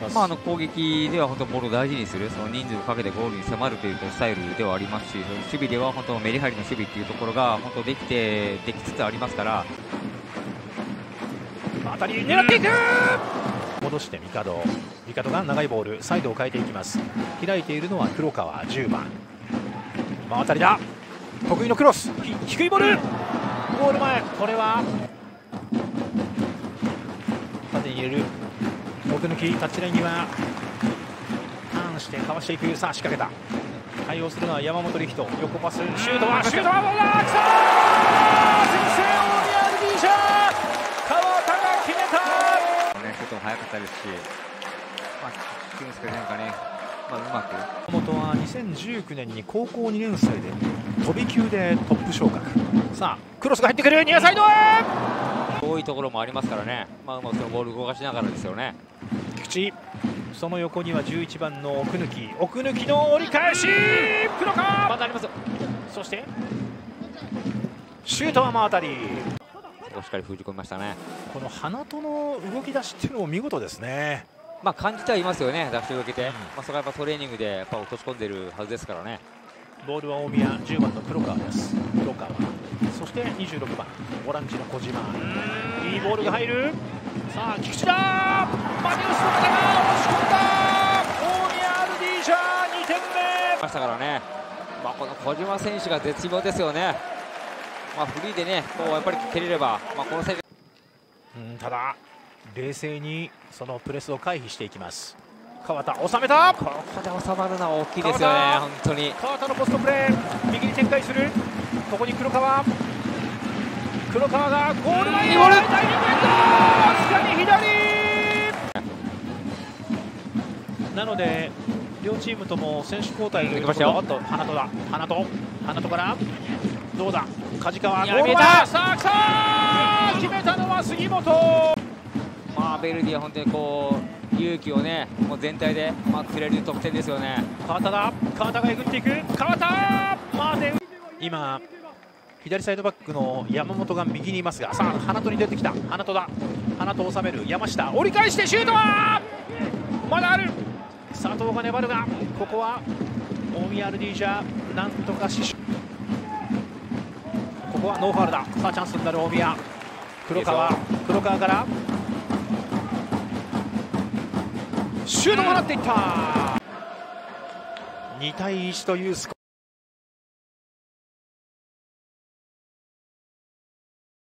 攻撃では本当ボールを大事にする、その人数をかけてゴールに迫るというスタイルではありますし、守備では本当メリハリの守備っていうところが本当できつつありますから。 当たり狙っていく、戻して帝が長いボールサイドを変えていきます。開いているのは黒川10番、真渡りだ、得意のクロス、低いボール、ゴール前、これは縦に入れる、奥抜きタッチラインにはターンしてかわしていく、さあ仕掛けた、対応するのは山本力人、横パス、シュートはボールだ、来た、先制大宮ルビーシャー、川田が決めた。 シュートも速かったですし、俊介選手がね、うまく。 山本は2019年に高校2年生で飛び級でトップ昇格。さあクロスが入ってくる、ニアサイドへ、 多いところもありますからね、うまくボール動かしながらですよね。 菊池、その横には11番の奥抜きの折り返し、黒川まだあります。そしてシュートは真当たり、 しっかり封じ込めましたね。 この花戸の動き出しっていうのも見事ですね。 感じてはいますよね、出しを受けて、それはやっぱトレーニングでやっぱ落とし込んでるはずですからね。 ボールは大宮、10番の黒川です。黒川、そして26番オランジの小島、いいボールが入る、さあ菊池だ、マテウスの方が押し込んだ、大宮アルディージャー2点目ましたからね。この小島選手が絶妙ですよね。フリーでね、やっぱり蹴れれば、この選手、 ただ冷静にそのプレスを回避していきます。川田収めた、 ここで収まるのは大きいですよね、本当に。 川田のポストプレー、右に展開する、ここに黒川がゴール前にボール、ダイビングエンド、さらに左なので両チームとも選手交代というところ、あと花戸からどうだ、梶川ゴール前、さあ来た、決めたのは杉本。 ベルディは本当に勇気をね、もう全体でくれる得点ですよね。 川田がえぐっていく、今左サイドバックの山本が右にいますが、さあ花戸に出てきた、花戸を収める山下、折り返してシュートはまだある、佐藤が粘るが、ここは大宮アルディージャなんとか死守、ここはノーファウルだ、さあチャンスになる大宮、黒川からシュートもらっていった、2対1というスコア。